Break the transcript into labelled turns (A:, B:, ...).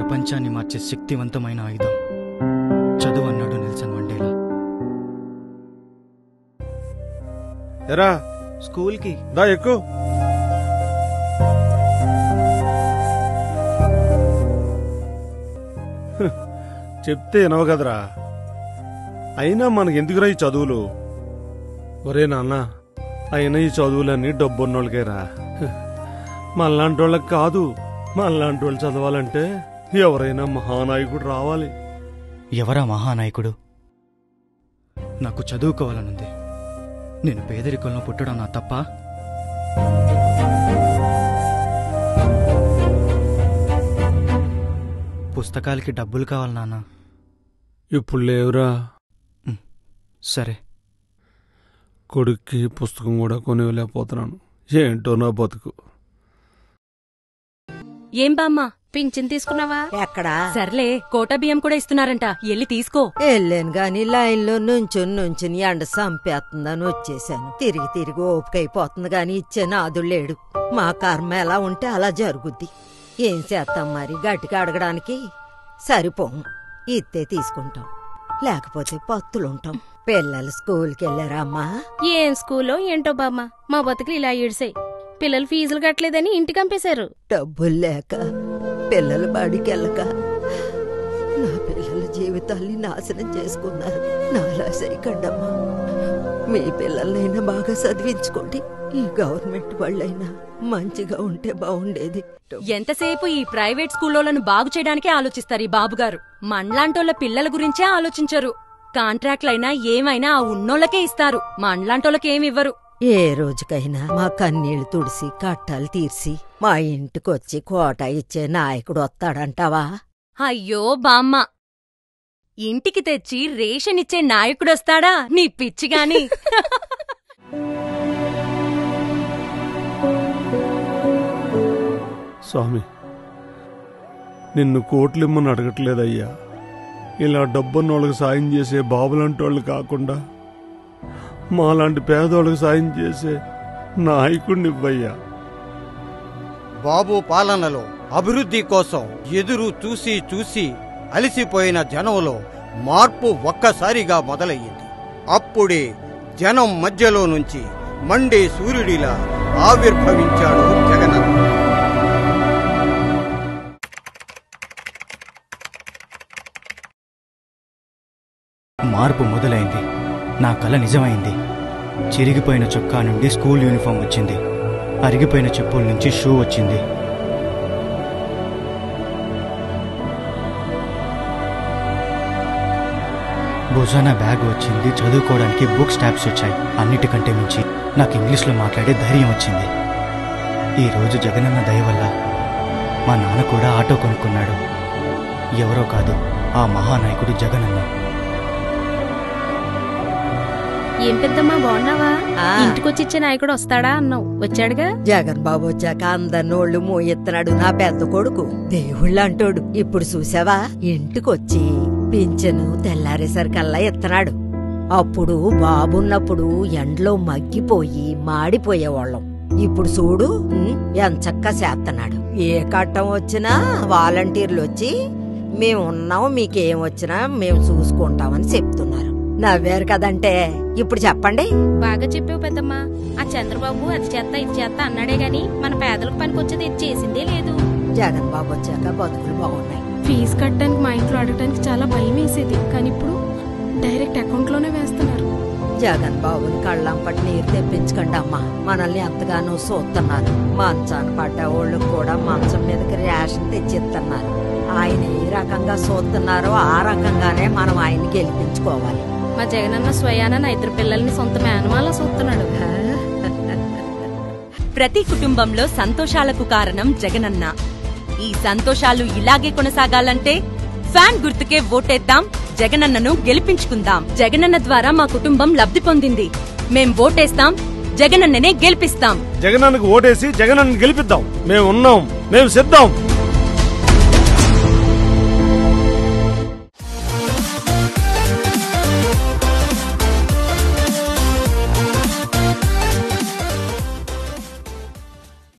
A: ప్రపంచాన్ని మార్చే శక్తివంతమైన ఆయుధం చదువు అన్నాడు నెల్సన్ మండేలా.
B: ఎరా
A: స్కూల్కి
B: దా ఎక్కు. చెప్తే వినవు కదరా, అయినా మనకెందుకురా ఈ చదువులు? ఒరే నాన్న, అయినా ఈ చదువులన్నీ డబ్బున్నోళ్ళకేరా, మనలాంటి వాళ్ళకి కాదు. మనలాంటి వాళ్ళు చదవాలంటే ఎవరైనా మహానాయకుడు రావాలి.
A: ఎవరా మహానాయకుడు? నాకు చదువుకోవాలనుంది. నేను పేదరికంలో పుట్టడం నా తప్ప? పుస్తకాలకి డబ్బులు కావాలి నాన్న.
B: ఇప్పుడు లేవురా.
A: సరే.
B: కొడుక్కి పుస్తకం కూడా కొనివ్వలేకపోతున్నాను. ఏంటో నా బతుకు.
C: ఏం బామ్మ, పింఛన్ తీసుకున్నావా?
D: ఎక్కడా?
C: సర్లే, కోటా బియ్యం కూడా ఇస్తున్నారంట, ఎల్లి తీసుకో.
D: వెళ్ళాను గాని లైన్లో నుంచుని ఎండ సంపేస్తుందని వచ్చేసాను. తిరిగి తిరిగి ఓపికైపోతుంది గాని ఇచ్చే నాదుడు లేడు. మా కర్మ ఎలా ఉంటే అలా జరుగుద్ది. ఏం చేస్తాం మరి, గట్టిగా అడగడానికి సరిపోము. ఇత్తే తీసుకుంటాం, లేకపోతే పత్తులుంటాం. పిల్లలు స్కూల్కి వెళ్ళారా అమ్మా?
C: ఏం స్కూల్లో ఏంటో బామ్మ, మా బతుకులు ఇలా ఏడ్సాయి. పిల్లలు ఫీజులు కట్టలేదని ఇంటికి పంపేశారు.
D: డబ్బులు లేక పిల్లలు బడికి వెళ్ళక నా పిల్లల జీవితాల్ని నాశనం చేసుకున్నారు. నాలా సరికండమ్మా. మీ పిల్లలైనా బాగా చదివించుకోండి. ఈ గవర్నమెంట్ వాళ్ళైనా మంచిగా ఉంటే బాగుండేది.
C: ఎంతసేపు ఈ ప్రైవేట్ స్కూల్లోలను బాగు చేయడానికే ఆలోచిస్తారు ఈ బాబుగారు. మనలాంటోళ్ళ పిల్లల గురించే ఆలోచించరు. కాంట్రాక్ట్లైనా ఏమైనా ఆ ఉన్నోళ్ళకే ఇస్తారు, మనలాంటోళ్ళకేమివ్వరు.
D: ఏ రోజుకైనా మా కన్నీళ్లు తుడిసి కట్టాలు తీర్చి మా ఇంటికొచ్చి కోట ఇచ్చే నాయకుడు వస్తాడంటావా?
C: అయ్యో బామ్మ, ఇంటికి తెచ్చి రేషన్ ఇచ్చే నాయకుడొస్తాడా నీ పిచ్చిగాని?
B: స్వామి, నిన్ను కోట్లిమ్మని అడగట్లేదయ్యా. ఇలా డబ్బున్నోళ్ళకి సాయం చేసే బాబులంటోళ్ళు కాకుండా మాలాంటి పేదోళ్ళకి సాయం చేసే నాయకుడినివ్వయ్యా.
E: బాబు పాలనలో అభివృద్ధి కోసం ఎదురు చూసి చూసి అలసిపోయిన జనంలో మార్పు ఒక్కసారిగా మొదలయ్యింది. అప్పుడే జనం మధ్యలో నుంచి మండే సూర్యుడిలా ఆవిర్భవించాడు జగనన్న.
A: మార్పు మొదలైంది. నా కల నిజమైంది. చిరిగిపోయిన చొక్కా నుండి స్కూల్ యూనిఫామ్ వచ్చింది. అరిగిపోయిన చెప్పుల నుంచి షూ వచ్చింది. భుజాన బ్యాగ్ వచ్చింది. చదువుకోవడానికి బుక్స్ ట్యాబ్స్ వచ్చాయి. అన్నిటికంటే మించి నాకు ఇంగ్లీష్లో మాట్లాడే ధైర్యం వచ్చింది. ఈరోజు జగనన్న దయ వల్ల మా నాన్న కూడా ఆటో కొనుక్కున్నాడు. ఎవరో కాదు, ఆ మహానాయకుడు జగనన్న.
C: ఏం పెద్దమ్మా, బాగున్నావా? ఇంటికొచ్చిచ్చే నాయకుడు వస్తాడా అన్నావు, వచ్చాడుగా.
D: జగన్ బాబు వచ్చాక అందరినోళ్ళు మోయెత్తనాడు నా పెద్ద కొడుకు. దేవుళ్ళంటోడు. ఇప్పుడు చూసావా, ఇంటికొచ్చి పింఛను తెల్లారేసరికల్లా ఎత్తనాడు. అప్పుడు బాబున్నప్పుడు ఎండలో మగ్గిపోయి మాడిపోయేవాళ్ళం. ఇప్పుడు చూడు ఎంచక్కా చేస్తున్నాడు. ఏ కట్టం వచ్చినా వాలంటీర్లు వచ్చి మేమున్నాం, మీకేం వచ్చినా మేము చూసుకుంటామని చెప్తున్నారు. నవ్వారు కదంటే ఇప్పుడు చెప్పండి.
C: బాగా చెప్పావు పెద్దమ్మా. ఆ చంద్రబాబు అది చేత్తా ఇది చేత్తా అన్నాడే గాని మన పేదలకు పనికొచ్చేది ఇది చేసిందే లేదు.
D: జగన్ బాబు వచ్చాక బతుకులు బాగున్నాయి.
C: ఫీజు కట్టడానికి మా ఇంట్లో అడగడానికి చాలా భయం వేసేది, కానీ ఇప్పుడు డైరెక్ట్ అకౌంట్ లోనే వేస్తున్నారు.
D: జగన్ బాబుని కళ్ళంపటి నీరు తెప్పించకండి అమ్మా. మనల్ని ఎంతగానో చూస్తున్నారు. మంచాన పడ్డ వాళ్ళకు కూడా మంచం మీదకి రేషన్ తెచ్చిస్తున్నారు. ఆయన ఏ రకంగా చూస్తున్నారో ఆ రకంగానే మనం ఆయన గెలిపించుకోవాలి.
C: మా జగనన్న స్వయాన నా ఇద్దరు పిల్లల్ని సొంత మేనమాల చూస్తున్నాడు. ప్రతి కుటుంబంలో సంతోషాలకు కారణం జగనన్న. ఈ సంతోషాలు ఇలాగే కొనసాగాలంటే ఫ్యాన్ గుర్తుకే ఓటేద్దాం, జగనన్నను గెలిపించుకుందాం. జగనన్న ద్వారా మా కుటుంబం లబ్ధి పొందింది. మేం ఓటేస్తాం, జగనన్ననే గెలిపిస్తాం.
B: జగనన్నకు ఓటేసి జగనన్న గెలిపిద్దాం. మేము ఉన్నాం, మేము సిద్ధం.